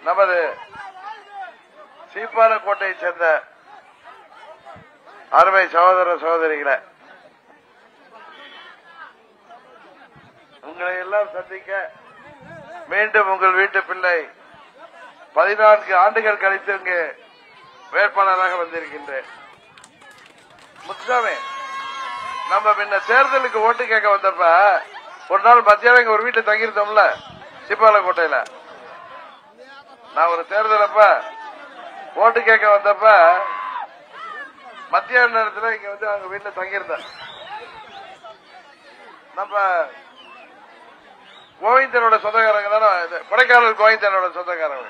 நமது சீப்பாலக்கோட்டையை சேர்ந்த அருமை சகோதர சகோதரிகளை உங்களை எல்லாம் சந்திக்க மீண்டும் உங்கள் வீட்டு பிள்ளை 14 ஆண்டுகள் கழித்து இங்கு வேட்பாளராக வந்திருக்கின்றேன். முத்துசாமி, நம்ம முன்ன தேர்தலுக்கு ஓட்டு கேட்க வந்தப்ப ஒரு நாள் மத்தியானம் இங்க ஒரு வீட்டுல தங்கியிருந்தோம்ல சீப்பாலக்கோட்டையில. நான் ஒரு தேர்தல் அப்ப ஓட்டு கேட்க வந்தப்ப மத்தியான நேரத்தில் இங்க வந்து அவங்க வீட்டுல தங்கியிருந்தேன். நம்ம கோவிந்தனோட சொந்தக்காரங்க தானே, கொடைக்கானல் கோவிந்தனோட சொந்தக்காரங்க.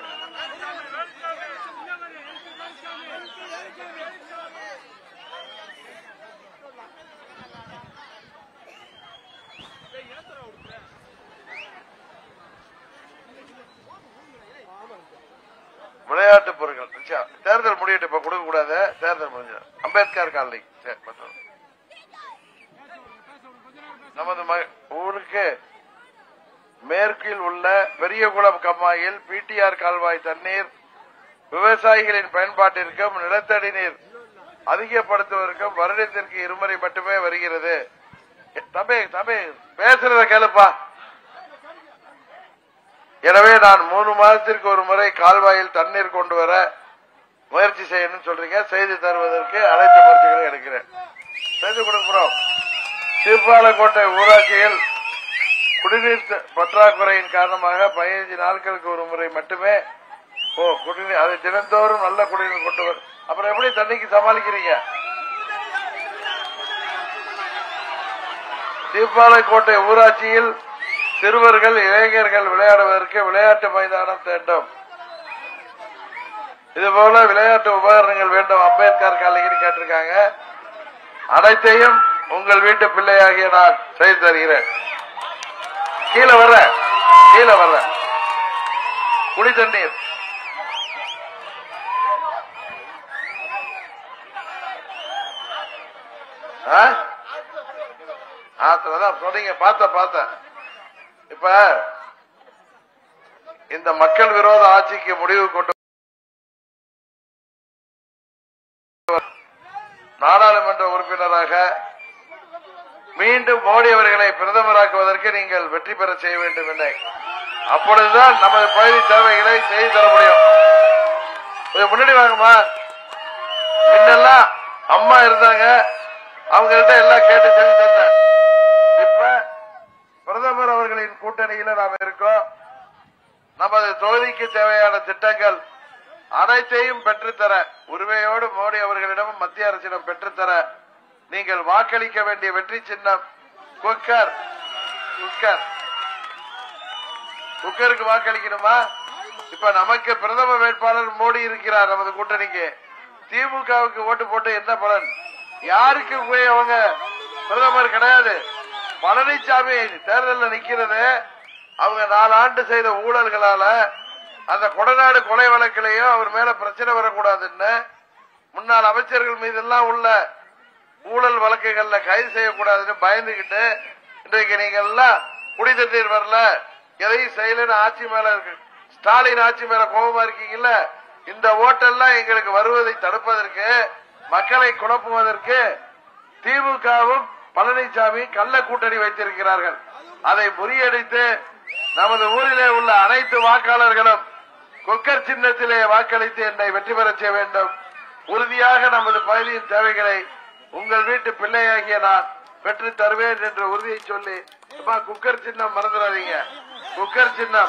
விளையாட்டு பொருட்கள் தேர்தல் முடியிட்டு இப்ப கொடுக்க கூடாது. தேர்தல் முடிஞ்ச அம்பேத்கர் காலனி நமது ஊருக்கு மேற்கில் உள்ள பெரியகுளம் கம்மாயில் பிடிஆர் கால்வாய் தண்ணீர் விவசாயிகளின் பயன்பாட்டிற்கும் நிலத்தடி நீர் அதிகப்படுத்துவதற்கும் வருடத்திற்கு 2 முறை மட்டுமே வருகிறது. தம்பி பேசுறத கேளுப்பா. எனவே நான் 3 மாதத்திற்கு ஒரு முறை கால்வாயில் தண்ணீர் கொண்டு வர முயற்சி செய்யணும் சொல்றீங்க. செய்து தருவதற்கு அனைத்து முயற்சிகளும் எடுக்கிறேன். செய்து கொடுக்கிறோம். சீப்பாலக்கோட்டை ஊராட்சியில் குடிநீர் பற்றாக்குறையின் காரணமாக 15 நாட்களுக்கு ஒரு முறை மட்டுமே குடிநீர், அது தினந்தோறும் நல்ல குடிநீர் கொண்டு வர. அப்புறம் எப்படி தண்ணிக்கு சமாளிக்கிறீங்க? சீப்பாலக்கோட்டை ஊராட்சியில் சிறுவர்கள் இளைஞர்கள் விளையாடுவதற்கு விளையாட்டு மைதானம் வேண்டும். இதுபோல விளையாட்டு உபகரணங்கள் வேண்டும். அம்பேத்கர் காலனிக்கு கேட்டிருக்காங்க. அனைத்தையும் உங்கள் வீட்டு பிள்ளையாகிய நான் செய்து தருகிறேன். கீழே வர்ற குடி தண்ணீர் ஆத்துலதான் சொன்னீங்க. பார்த்த இப்ப இந்த மக்கள் விரோத ஆட்சிக்கு முடிவு கொண்டு நாடாளுமன்ற உறுப்பினராக மீண்டும் மோடி அவர்களை பிரதமராக்குவதற்கு நீங்கள் வெற்றி பெற செய்ய வேண்டும் என, அப்பொழுதுதான் நமது பகுதி தேவைகளை செய்து தர முடியும். முன்னாடி வாங்கம்மா. முன்னெல்லாம் அம்மா இருந்தாங்க, அவங்க கிட்ட எல்லாம் கேட்டு செஞ்சு தந்தேன். இப்ப பிரதமர் அவர்களின் கூட்டணியில நாம் இருக்கோம். நமது தொகுதிக்கு தேவையான திட்டங்கள் அனைத்தையும் பெற்றுத்தர உரிமையோடு மோடி அவர்களிடம் மத்திய அரசிடம் பெற்றுத்தர நீங்கள் வாக்களிக்க வேண்டிய வெற்றி சின்னம் குக்கருக்கு வாக்களிக்கணுமா? இப்ப நமக்கு பிரதம வேட்பாளர் மோடி இருக்கிறார். நமது கூட்டணிக்கு திமுகவுக்கு ஓட்டு போட்டு என்ன பலன்? யாருக்கு போய் அவங்க பிரதமர் கிடையாது. பழனிசாமி தேர்தலில் நிக்கிறது. அவங்க 4 ஆண்டு செய்த ஊழல்களால அந்த கொடநாடு கொலை வழக்கிலையும் அவர் மேல பிரச்சனை வரக்கூடாதுன்னு முன்னாள் அமைச்சர்கள் மீது எல்லாம் உள்ள ஊழல் வழக்குகள்ல கைது செய்யக்கூடாதுன்னு பயந்துகிட்டு இன்றைக்கு நீங்க எல்லாம் குடி தண்ணீர் வரல, எதையும் செய்யலன்னு ஆட்சி மேல இருக்கு. ஸ்டாலின் ஆட்சி மேல கோபமா இருக்கீங்கல்ல. இந்த ஓட்டெல்லாம் எங்களுக்கு வருவதை தடுப்பதற்கு, மக்களை குழப்புவதற்கு திமுகவும் பழனிசாமி கள்ள கூட்டணி வைத்திருக்கிறார்கள். அதை முறியடித்து நமது ஊரிலே உள்ள அனைத்து வாக்காளர்களும் குக்கர் சின்னத்திலே வாக்களித்து என்னை வெற்றி பெற செய்ய வேண்டும். உறுதியாக நமது பகுதியின் தேவைகளை உங்கள் வீட்டு பிள்ளையாகிய நான் பெற்று தருவேன் என்ற உறுதியை சொல்லி, குக்கர் சின்னம் மறந்துடாதீங்க. குக்கர் சின்னம்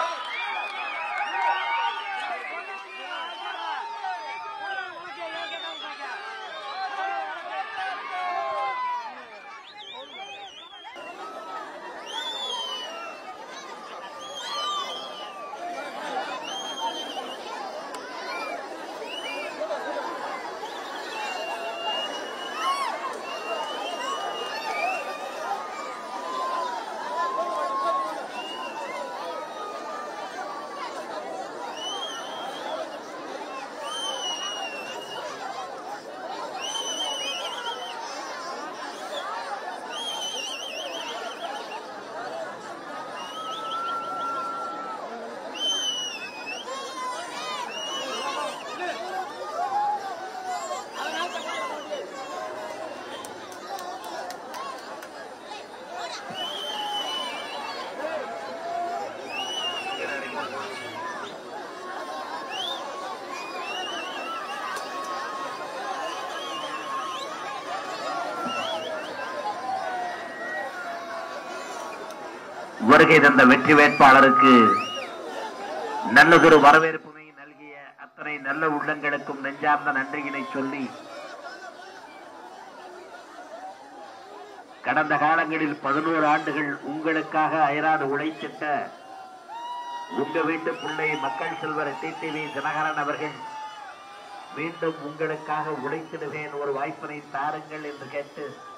வருகை தந்த வெற்றி வேட்பாளருக்கு நல்லதொரு வரவேற்புமை நல்கிய அத்தனை நல்ல உள்ளங்களுக்கும் நெஞ்சார்ந்த நன்றியினை சொல்லி, கடந்த காலங்களில் 11 ஆண்டுகள் உங்களுக்காக அயராது உழைத்திட்ட உங்க வீட்டு பிள்ளை மக்கள் செல்வர் டிடிவி தினகரன் அவர்கள் மீண்டும் உங்களுக்காக உழைத்திடுவேன், ஒரு வாய்ப்பினை தாருங்கள் என்று கேட்டு